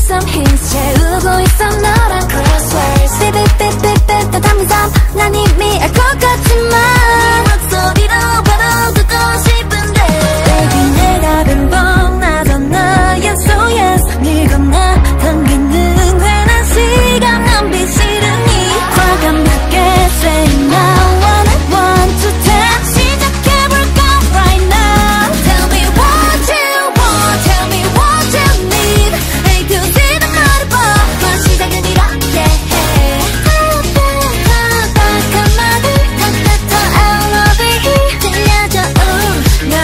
some hints 채우고 있어 너란 crosswords 삐삐삐삐삐 담은 삶 난 이미 알 것 같지만 목소리로 바로 듣고 싶은데 Baby 내 답은 뻔하잖아 Yes oh yes 늘 겁나 당기는 괜한 시간 낭비 싫으니 과감하게 say now one to ten 시작해볼까 right now Tell me what you want Tell me what you need A to Z 는 말해봐 그 시작은 이렇게 해 딱 한마디 더 I love it 들려줘 No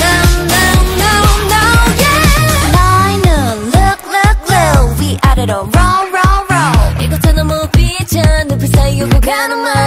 yeah 나의 눈 look We at it all roll 이곳에 너무 비쳐 눈빛 사이 오고 가는 말